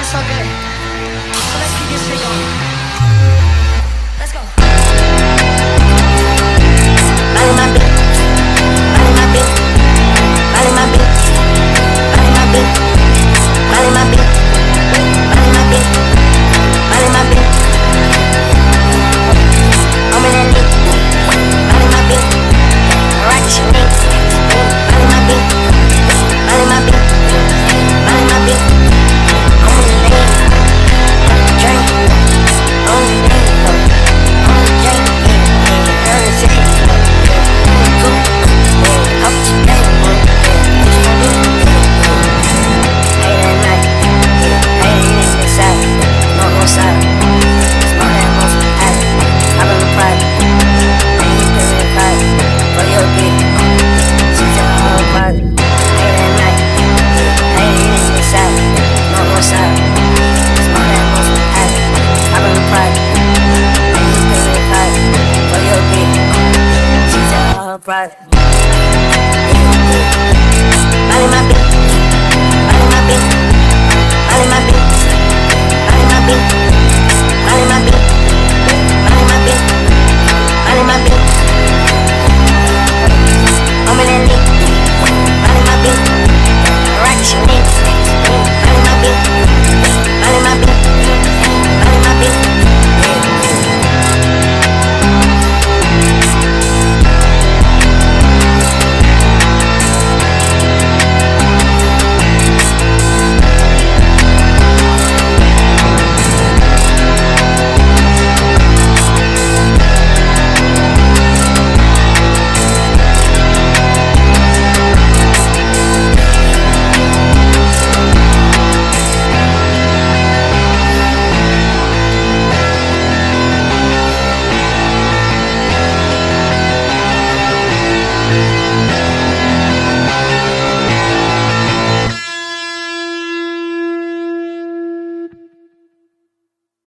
so good. So let's keep this shit going. Let's go. Body my beat. Body my beat. Body my beat. Body my beat. Body my beat. Body my beat. Body my beat. I'm in that beat. Body my beat. Rock your beat. Body my beat. Body my beat. Body my beat. I'm in the lane. Drink. On the lane. On the drink. On the drink. Cool. Up to bed. Hey that night. Hey this inside. No more side. Small that most act. I run the pride. Man, you pay me pride. For your beat. She's a whole party. Hey that night. Hey this inside. No more side. Small that most act. I run the pride. Man, you pay me pride. For your beat. She's a whole party.